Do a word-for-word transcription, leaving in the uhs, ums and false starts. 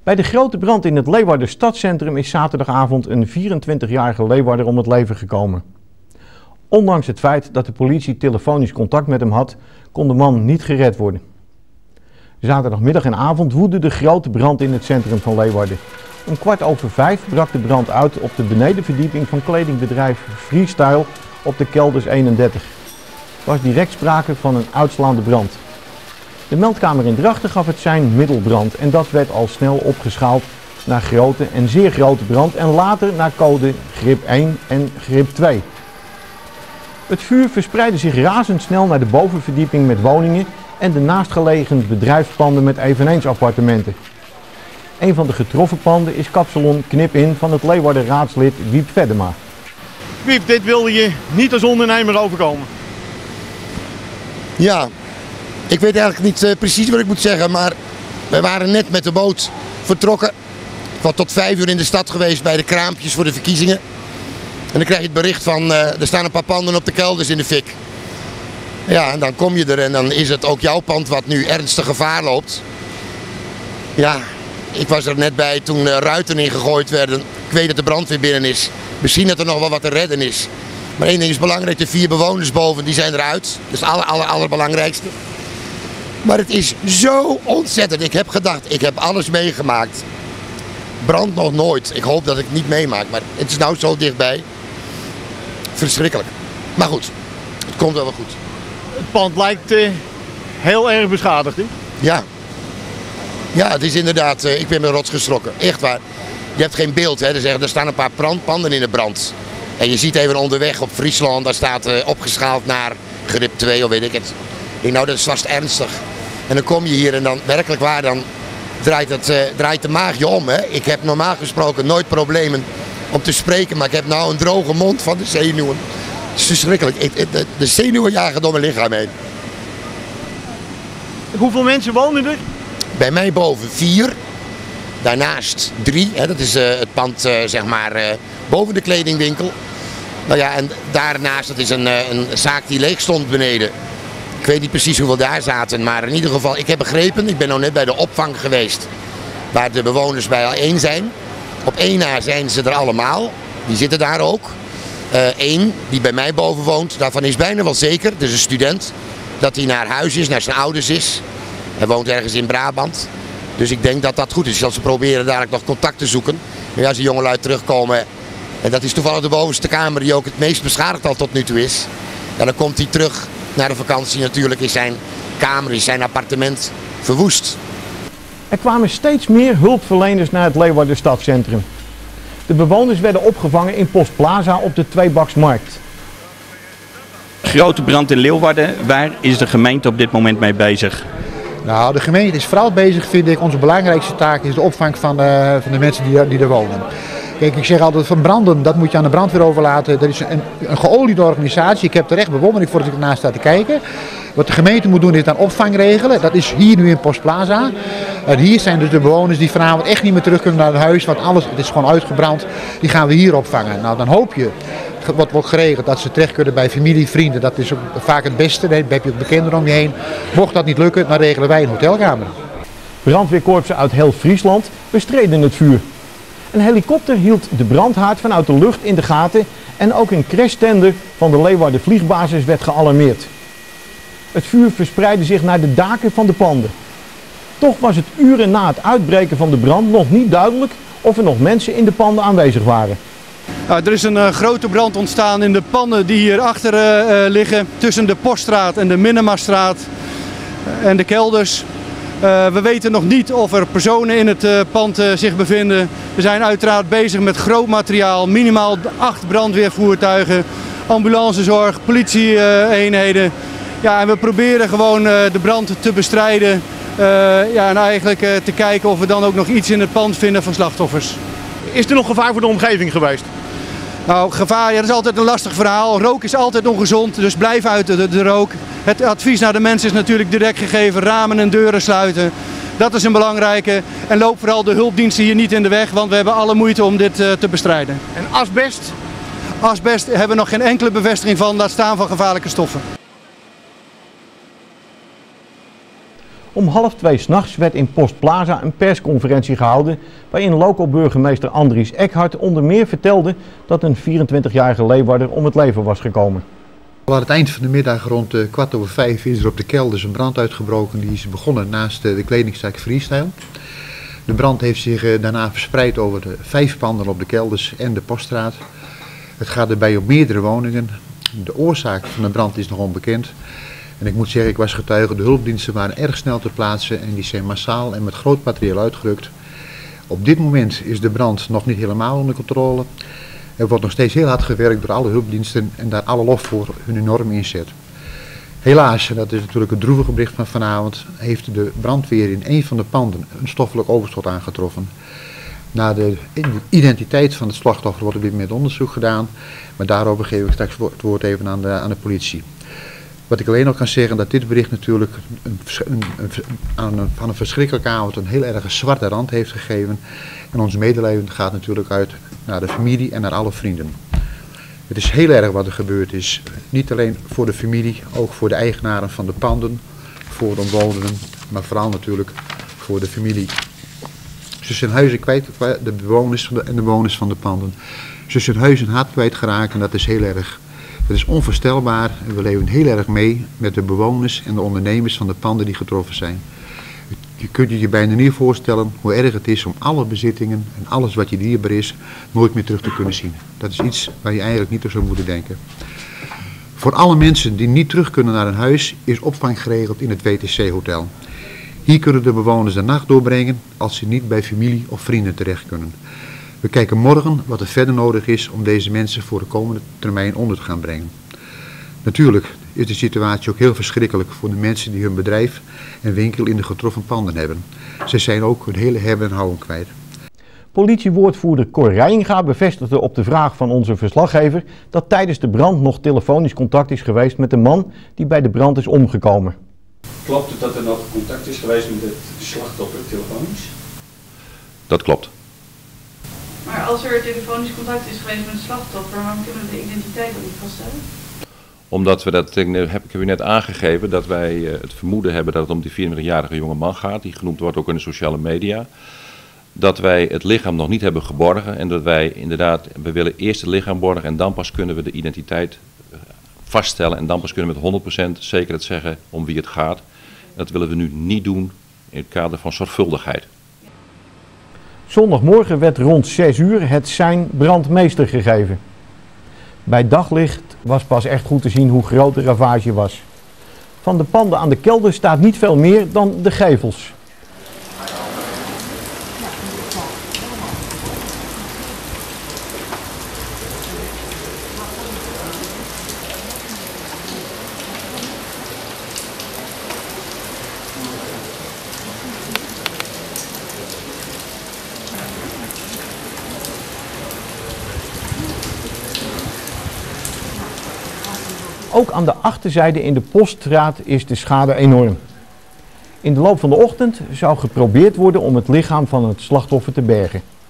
Bij de grote brand in het Leeuwarden stadscentrum is zaterdagavond een vierentwintigjarige Leeuwarder om het leven gekomen. Ondanks het feit dat de politie telefonisch contact met hem had, kon de man niet gered worden. Zaterdagmiddag en avond woedde de grote brand in het centrum van Leeuwarden. Om kwart over vijf brak de brand uit op de benedenverdieping van kledingbedrijf Freestyle op de Kelders eenendertig. Er was direct sprake van een uitslaande brand. De meldkamer in Drachten gaf het sein middelbrand en dat werd al snel opgeschaald naar grote en zeer grote brand en later naar code grip één en grip twee. Het vuur verspreidde zich razendsnel naar de bovenverdieping met woningen en de naastgelegen bedrijfspanden met eveneens appartementen. Een van de getroffen panden is kapsalon Knip In van het Leeuwarden raadslid Wiep Veddema. Wiep, dit wilde je niet als ondernemer overkomen? Ja, ik weet eigenlijk niet uh, precies wat ik moet zeggen, maar we waren net met de boot vertrokken. Ik was tot vijf uur in de stad geweest bij de kraampjes voor de verkiezingen. En dan krijg je het bericht van, uh, er staan een paar panden op de kelders in de fik. Ja, en dan kom je er en dan is het ook jouw pand wat nu ernstig gevaar loopt. Ja, ik was er net bij toen uh, ruiten ingegooid werden. Ik weet dat de brandweer binnen is. Misschien dat er nog wel wat te redden is. Maar één ding is belangrijk, de vier bewoners boven, die zijn eruit. Dat is het aller, aller, allerbelangrijkste. Maar het is zo ontzettend. Ik heb gedacht, ik heb alles meegemaakt. Brand nog nooit. Ik hoop dat ik het niet meemaak, maar het is nou zo dichtbij. Verschrikkelijk. Maar goed, het komt wel weer goed. Het pand lijkt uh, heel erg beschadigd, hè? Ja. Ja, het is inderdaad, uh, ik ben me rots geschrokken. Echt waar. Je hebt geen beeld, hè. Er, zeggen, er staan een paar panden in de brand. En je ziet even onderweg op Friesland, daar staat uh, opgeschaald naar grip twee of weet ik het. Ik denk, nou, dat is vast ernstig. En dan kom je hier en dan, werkelijk waar, dan draait, het, uh, draait de maag je om, hè. Ik heb normaal gesproken nooit problemen om te spreken, maar ik heb nou een droge mond van de zenuwen. Het is verschrikkelijk. Ik, de, de zenuwen jagen door mijn lichaam heen. Hoeveel mensen wonen er? Bij mij boven vier. Daarnaast drie. Hè, dat is uh, het pand uh, zeg maar, uh, boven de kledingwinkel. Nou ja, en daarnaast, dat is een, uh, een zaak die leeg stond beneden. Ik weet niet precies hoeveel daar zaten, maar in ieder geval, ik heb begrepen, ik ben nog net bij de opvang geweest, waar de bewoners bij al één zijn. Op één na zijn ze er allemaal, die zitten daar ook. Eén, uh, die bij mij boven woont, daarvan is bijna wel zeker, dus een student, dat hij naar huis is, naar zijn ouders is. Hij woont ergens in Brabant. Dus ik denk dat dat goed is. Dat ze proberen dadelijk nog contact te zoeken. Maar als die jongelui terugkomen, en dat is toevallig de bovenste kamer die ook het meest beschadigd al tot nu toe is. En dan komt hij terug naar de vakantie. Natuurlijk is zijn kamer, is zijn appartement verwoest. Er kwamen steeds meer hulpverleners naar het Leeuwarden stadscentrum. De bewoners werden opgevangen in Post Plaza op de Tweebaksmarkt. Grote brand in Leeuwarden, waar is de gemeente op dit moment mee bezig? Nou, de gemeente is vooral bezig, vind ik, onze belangrijkste taak is de opvang van de, van de mensen die, die er wonen. Kijk, ik zeg altijd van branden, dat moet je aan de brandweer overlaten. Dat is een, een geoliede organisatie. Ik heb er echt bewondering voor als ik ernaast sta te kijken. Wat de gemeente moet doen is dan opvang regelen. Dat is hier nu in Post Plaza. En hier zijn dus de bewoners die vanavond echt niet meer terug kunnen naar het huis, want alles het is gewoon uitgebrand. Die gaan we hier opvangen. Nou, dan hoop je, wat wordt geregeld, dat ze terecht kunnen bij familie, vrienden. Dat is ook vaak het beste. Dan heb je ook bekenden om je heen. Mocht dat niet lukken, dan regelen wij een hotelkamer. Brandweerkorpsen uit heel Friesland bestreden het vuur. Een helikopter hield de brandhaard vanuit de lucht in de gaten en ook een crashtender van de Leeuwarden vliegbasis werd gealarmeerd. Het vuur verspreidde zich naar de daken van de panden. Toch was het uren na het uitbreken van de brand nog niet duidelijk of er nog mensen in de panden aanwezig waren. Nou, er is een uh, grote brand ontstaan in de panden die hier achter uh, liggen, tussen de Poststraat en de Minnemastraat uh, en de kelders. Uh, we weten nog niet of er personen in het uh, pand uh, zich bevinden. We zijn uiteraard bezig met groot materiaal, minimaal acht brandweervoertuigen, ambulancezorg, politieeenheden. Uh, ja, en we proberen gewoon uh, de brand te bestrijden uh, ja, en eigenlijk uh, te kijken of we dan ook nog iets in het pand vinden van slachtoffers. Is er nog gevaar voor de omgeving geweest? Nou, gevaar, ja, dat is altijd een lastig verhaal. Rook is altijd ongezond, dus blijf uit de, de rook. Het advies naar de mensen is natuurlijk direct gegeven, ramen en deuren sluiten. Dat is een belangrijke. En loop vooral de hulpdiensten hier niet in de weg, want we hebben alle moeite om dit uh, te bestrijden. En asbest? Asbest hebben we nog geen enkele bevestiging van, laat staan van gevaarlijke stoffen. Om Om half twee 's nachts werd in Post Plaza een persconferentie gehouden waarin local burgemeester Andries Eckhart onder meer vertelde dat een vierentwintigjarige Leeuwarder om het leven was gekomen. Al aan het eind van de middag rond uh, kwart over vijf is er op de kelders een brand uitgebroken. Die is begonnen naast uh, de kledingzaak Freestyle. De brand heeft zich uh, daarna verspreid over de vijf panden op de kelders en de Poststraat. Het gaat erbij om meerdere woningen. De oorzaak van de brand is nog onbekend. En ik moet zeggen, ik was getuige, de hulpdiensten waren erg snel ter plaatse en die zijn massaal en met groot materieel uitgerukt. Op dit moment is de brand nog niet helemaal onder controle. Er wordt nog steeds heel hard gewerkt door alle hulpdiensten en daar alle lof voor hun enorme inzet. Helaas, en dat is natuurlijk het droevige bericht van vanavond, heeft de brandweer in een van de panden een stoffelijk overschot aangetroffen. Naar de identiteit van het slachtoffer wordt op dit moment onderzoek gedaan, maar daarover geef ik straks het woord even aan de, aan de politie. Wat ik alleen nog kan zeggen, dat dit bericht natuurlijk een, een, een, aan een, van een verschrikkelijke avond een heel erg zwarte rand heeft gegeven. En ons medeleven gaat natuurlijk uit naar de familie en naar alle vrienden. Het is heel erg wat er gebeurd is. Niet alleen voor de familie, ook voor de eigenaren van de panden, voor de omwonenden, maar vooral natuurlijk voor de familie. Ze zijn huizen kwijt, de bewoners en de bewoners van de panden. Ze zijn huizen hard kwijtgeraakt en dat is heel erg. Het is onvoorstelbaar en we leven heel erg mee met de bewoners en de ondernemers van de panden die getroffen zijn. Je kunt je je bijna niet voorstellen hoe erg het is om alle bezittingen en alles wat je dierbaar is nooit meer terug te kunnen zien. Dat is iets waar je eigenlijk niet aan zou moeten denken. Voor alle mensen die niet terug kunnen naar hun huis is opvang geregeld in het W T C-hotel. Hier kunnen de bewoners de nacht doorbrengen als ze niet bij familie of vrienden terecht kunnen. We kijken morgen wat er verder nodig is om deze mensen voor de komende termijn onder te gaan brengen. Natuurlijk is de situatie ook heel verschrikkelijk voor de mensen die hun bedrijf en winkel in de getroffen panden hebben. Ze zijn ook hun hele hebben en houden kwijt. Politiewoordvoerder Cor Rijinga bevestigde op de vraag van onze verslaggever dat tijdens de brand nog telefonisch contact is geweest met de man die bij de brand is omgekomen. Klopt het dat er nog contact is geweest met het slachtoffer telefonisch? Dat klopt. Maar als er telefonisch contact is geweest met het slachtoffer, waarom kunnen we de identiteit dan niet vaststellen? Omdat we dat, heb ik u net aangegeven, dat wij het vermoeden hebben dat het om die vierentwintigjarige jonge man gaat, die genoemd wordt ook in de sociale media. Dat wij het lichaam nog niet hebben geborgen en dat wij inderdaad, we willen eerst het lichaam borgen en dan pas kunnen we de identiteit vaststellen en dan pas kunnen we met honderd procent zekerheid zeggen om wie het gaat. Dat willen we nu niet doen in het kader van zorgvuldigheid. Zondagmorgen werd rond zes uur het sein brandmeester gegeven. Bij daglicht was pas echt goed te zien hoe groot de ravage was. Van de panden aan de kelder staat niet veel meer dan de gevels. Ook aan de achterzijde in de Poststraat is de schade enorm. In de loop van de ochtend zou geprobeerd worden om het lichaam van het slachtoffer te bergen.